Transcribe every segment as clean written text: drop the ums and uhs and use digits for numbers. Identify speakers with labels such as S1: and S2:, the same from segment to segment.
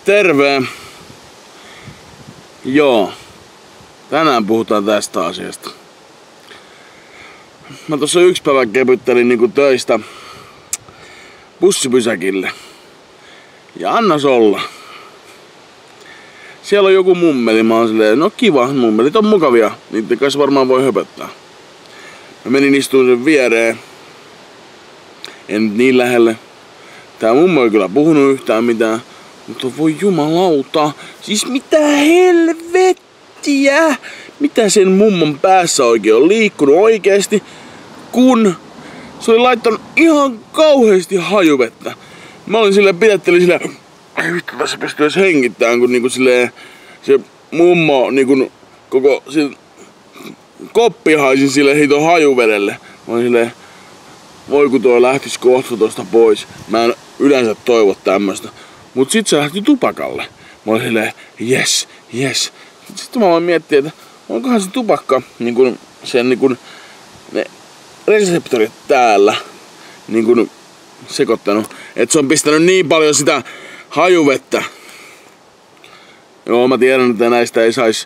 S1: Terve! Joo, tänään puhutaan tästä asiasta. Mä tossa yksi päivä kevyttelin niinku töistä bussipysäkille. Ja annas olla. Siellä on joku mummeli, mä oon silleen, no kiva, mummelit on mukavia, niitten kanssa varmaan voi höpöttää. Mä menin istuun sen viereen. En niin lähelle. Tää mummo ei kyllä puhunut yhtään mitään. Mutta voi jumalauta, siis mitä helvettiä? Mitä sen mummon päässä oikein on liikkunut oikeesti, kun se oli laittanut ihan kauheesti hajuvettä. Mä olin silleen, pidättelin silleen, ei vittu tässä pystyy edes hengittämään, kun niinku silleen se mummo niinku koko koppi haisin silleen hiton hajuvedelle. Mä olin silleen, voi kun tuo lähtis kohta tosta pois. Mä en yleensä toivo tämmöstä. Mut sit se lähti tupakalle. Mä olin silleen, yes. Sitten mä voin miettiä, että onkohan se tupakka, niin sen ne reseptorit täällä, sekoittanut, että se on pistänyt niin paljon sitä hajuvettä. Joo, mä tiedän, että näistä ei sais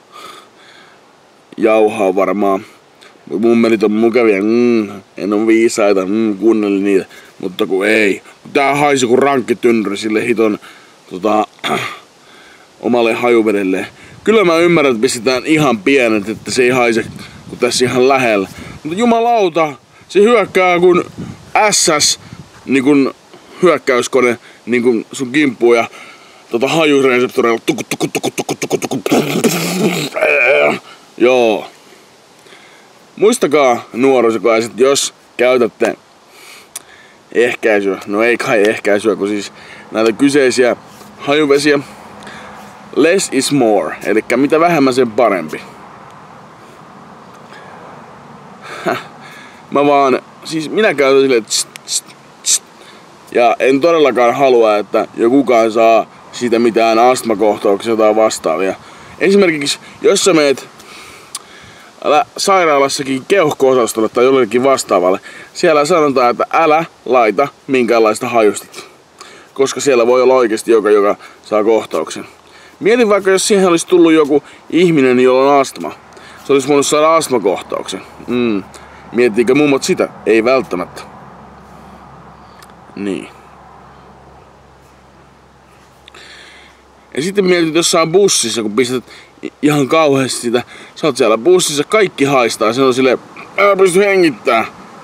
S1: jauhaa varmaan. Mummelit on mukavia, en oo viisaita, kuunnelin niitä, mutta kun ei. Tää haisi kun rankkitynnyri sille hiton omalle hajuvedelle. Kyllä mä ymmärrän, että pistetään ihan pienet, että se ei haise, kun tässä ihan lähellä. Mutta jumalauta, se hyökkää kun SS, niin kun hyökkäyskone, niin kun sun kimppuun ja hajureseptoreilla. Joo. Muistakaa nuorisokulaiset, jos käytätte ehkäisyä, no ei kai ehkäisyä, kun siis näitä kyseisiä hajuvesiä, less is more, eli mitä vähemmän sen parempi. Minä käytän silleen ja en todellakaan halua, että jokukaan saa siitä mitään astmakohtauksia tai vastaavia. Esimerkiksi jos sä meet sairaalassakin keuhko-osastolle tai jollekin vastaavalle, siellä sanotaan, että älä laita minkäänlaista hajustetta. Koska siellä voi olla oikeasti joka saa kohtauksen. Mietin vaikka, jos siihen olisi tullut joku ihminen, jolla on astma. Se olisi voinut saada astmakohtauksen. Miettiikö mummot sitä? Ei välttämättä. Niin. Ja sitten mietit jossain bussissa, kun pistät ihan kauheasti sitä. Sä oot siellä bussissa, kaikki haistaa. Se on silleen, pysty hengittää.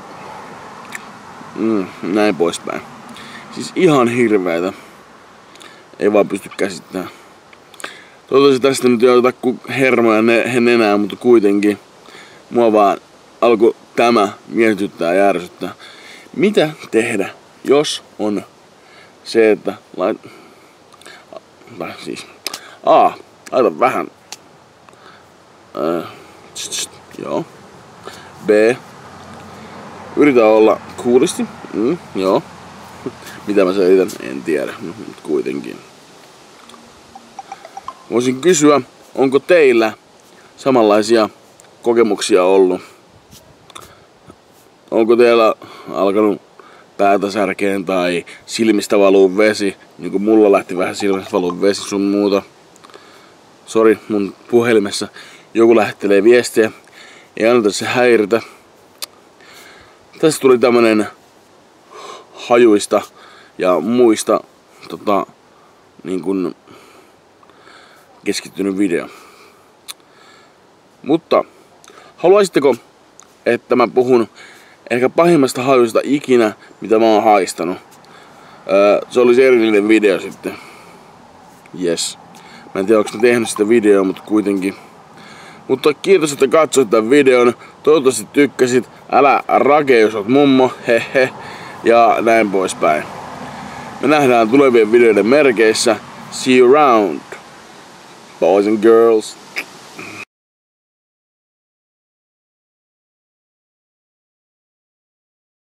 S1: Näin poispäin. Siis ihan hirveetä. Ei vaan pysty käsittämään. Toivottavasti tästä nyt ei oteta hermoja nenää, mutta kuitenkin. Mua vaan alkoi tämä mietityttää ja ärsyttää. Mitä tehdä, jos on se, että laita vähän. Joo. B. Yritä olla coolisti. Joo. Mitä mä selitän? En tiedä, mutta kuitenkin. Voisin kysyä, onko teillä samanlaisia kokemuksia ollut? Onko teillä alkanut päätä särkeen tai silmistä valuu vesi? Niin kuin mulla lähti vähän silmistä valuu vesi sun muuta. Sori, mun puhelimessa joku lähettelee viestiä. Ei anneta se häiritä. Tässä tuli tämmönen hajuista ja muista keskittynyt video. Mutta haluaisitteko, että mä puhun ehkä pahimmasta hajusta ikinä, mitä mä oon haistanut? Se olisi erillinen video sitten. Yes. Mä en tiedä, onko mä tehnyt sitä videoa, mutta kuitenkin. Mutta kiitos, että katsoit tämän videon. Toivottavasti tykkäsit. Älä rake, jos oot mummo. Hehe. Ja näin poispäin. Me nähdään tulevien videoiden merkeissä. See you around, boys and girls.